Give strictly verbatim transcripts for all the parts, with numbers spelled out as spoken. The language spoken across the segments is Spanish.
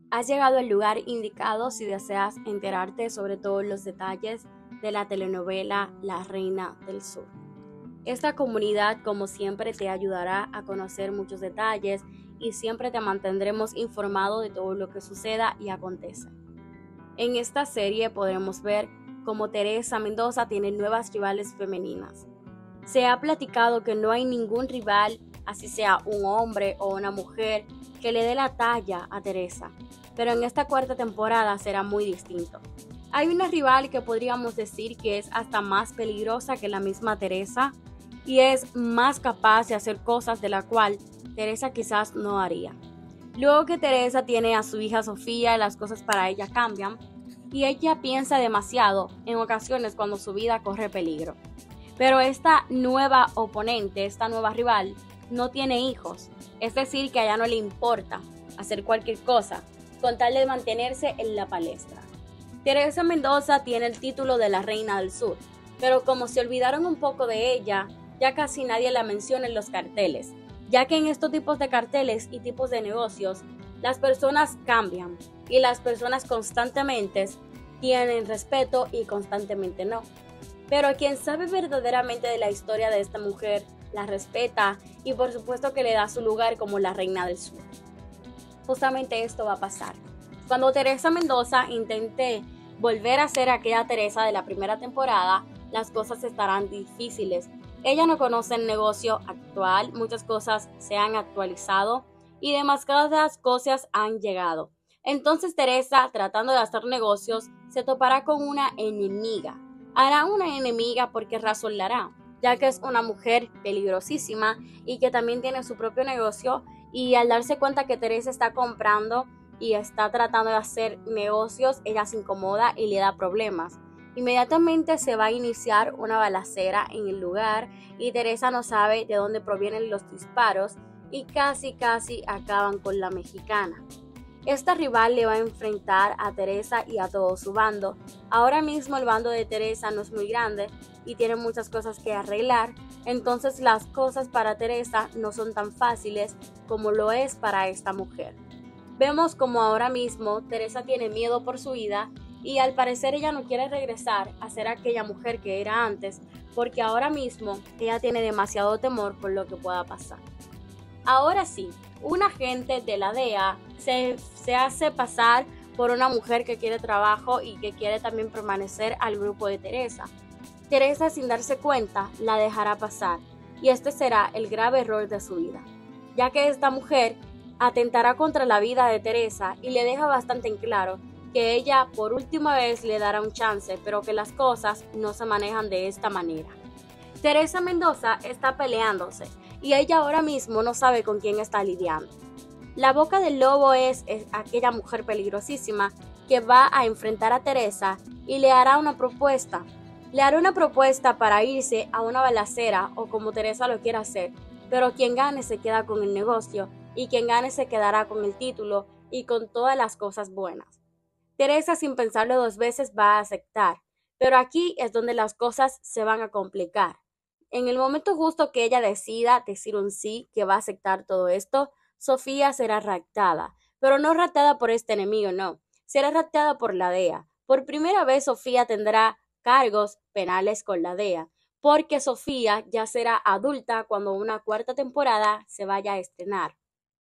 Has llegado al lugar indicado si deseas enterarte sobre todos los detalles de la telenovela La Reina del Sur. Esta comunidad, como siempre, te ayudará a conocer muchos detalles y siempre te mantendremos informado de todo lo que suceda y acontece. En esta serie podremos ver cómo Teresa Mendoza tiene nuevas rivales femeninas. Se ha platicado que no hay ningún rival, así sea un hombre o una mujer, que le dé la talla a Teresa, pero en esta cuarta temporada será muy distinto. Hay una rival que podríamos decir que es hasta más peligrosa que la misma Teresa y es más capaz de hacer cosas de la cual Teresa quizás no haría. Luego que Teresa tiene a su hija Sofía, las cosas para ella cambian y ella piensa demasiado en ocasiones cuando su vida corre peligro. Pero esta nueva oponente, esta nueva rival, no tiene hijos, es decir, que a ella no le importa hacer cualquier cosa con tal de mantenerse en la palestra. Teresa Mendoza tiene el título de la Reina del Sur, pero como se olvidaron un poco de ella, ya casi nadie la menciona en los carteles, ya que en estos tipos de carteles y tipos de negocios, las personas cambian y las personas constantemente tienen respeto y constantemente no. Pero quien sabe verdaderamente de la historia de esta mujer, la respeta y por supuesto que le da su lugar como la Reina del Sur. Justamente esto va a pasar. Cuando Teresa Mendoza intente volver a ser aquella Teresa de la primera temporada, las cosas estarán difíciles. Ella no conoce el negocio actual, muchas cosas se han actualizado y demasiadas cosas han llegado. Entonces Teresa, tratando de hacer negocios, se topará con una enemiga. Hará una enemiga porque razón la hará, ya que es una mujer peligrosísima y que también tiene su propio negocio, y al darse cuenta que Teresa está comprando y está tratando de hacer negocios, ella se incomoda y le da problemas. Inmediatamente se va a iniciar una balacera en el lugar y Teresa no sabe de dónde provienen los disparos y casi casi acaban con la mexicana. Esta rival le va a enfrentar a Teresa y a todo su bando. Ahora mismo el bando de Teresa no es muy grande y tiene muchas cosas que arreglar, entonces las cosas para Teresa no son tan fáciles como lo es para esta mujer. Vemos como ahora mismo Teresa tiene miedo por su vida y al parecer ella no quiere regresar a ser aquella mujer que era antes, porque ahora mismo ella tiene demasiado temor por lo que pueda pasar. Ahora sí, un agente de la D E A se, se hace pasar por una mujer que quiere trabajo y que quiere también permanecer al grupo de Teresa. Teresa, sin darse cuenta, la dejará pasar y este será el grave error de su vida, ya que esta mujer atentará contra la vida de Teresa y le deja bastante en claro que ella por última vez le dará un chance, pero que las cosas no se manejan de esta manera. Teresa Mendoza está peleándose y ella ahora mismo no sabe con quién está lidiando. La boca del lobo es, es aquella mujer peligrosísima que va a enfrentar a Teresa y le hará una propuesta. Le hará una propuesta para irse a una balacera o como Teresa lo quiera hacer, pero quien gane se queda con el negocio y quien gane se quedará con el título y con todas las cosas buenas. Teresa, sin pensarlo dos veces, va a aceptar, pero aquí es donde las cosas se van a complicar. En el momento justo que ella decida decir un sí, que va a aceptar todo esto, Sofía será raptada, pero no raptada por este enemigo, no, será raptada por la D E A. Por primera vez Sofía tendrá cargos penales con la D E A, porque Sofía ya será adulta cuando una cuarta temporada se vaya a estrenar.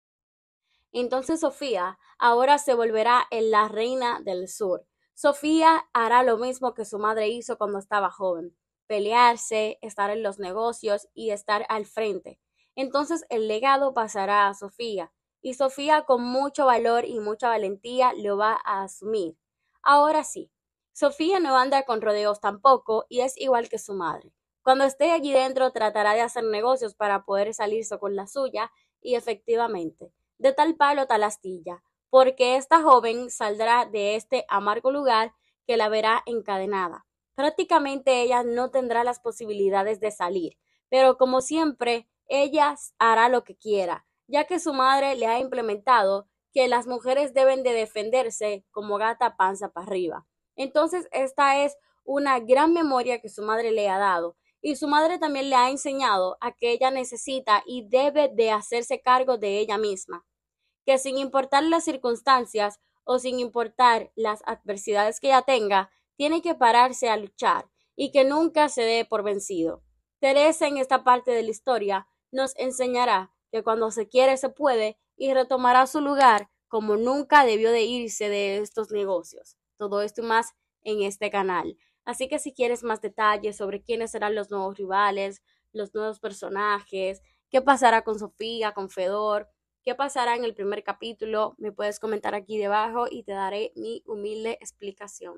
Entonces Sofía ahora se volverá en la Reina del Sur. Sofía hará lo mismo que su madre hizo cuando estaba joven, pelearse, estar en los negocios y estar al frente. Entonces el legado pasará a Sofía y Sofía con mucho valor y mucha valentía lo va a asumir. Ahora sí, Sofía no anda con rodeos tampoco y es igual que su madre. Cuando esté allí dentro tratará de hacer negocios para poder salirse con la suya y efectivamente, de tal palo tal astilla, porque esta joven saldrá de este amargo lugar que la verá encadenada. Prácticamente ella no tendrá las posibilidades de salir, pero como siempre, ella hará lo que quiera, ya que su madre le ha implementado que las mujeres deben de defenderse como gata panza para arriba. Entonces, esta es una gran memoria que su madre le ha dado. Y su madre también le ha enseñado a que ella necesita y debe de hacerse cargo de ella misma, que sin importar las circunstancias o sin importar las adversidades que ella tenga, tiene que pararse a luchar y que nunca se dé por vencido. Teresa en esta parte de la historia nos enseñará que cuando se quiere se puede y retomará su lugar como nunca debió de irse de estos negocios. Todo esto y más en este canal. Así que si quieres más detalles sobre quiénes serán los nuevos rivales, los nuevos personajes, qué pasará con Sofía, con Fedor, qué pasará en el primer capítulo, me puedes comentar aquí debajo y te daré mi humilde explicación.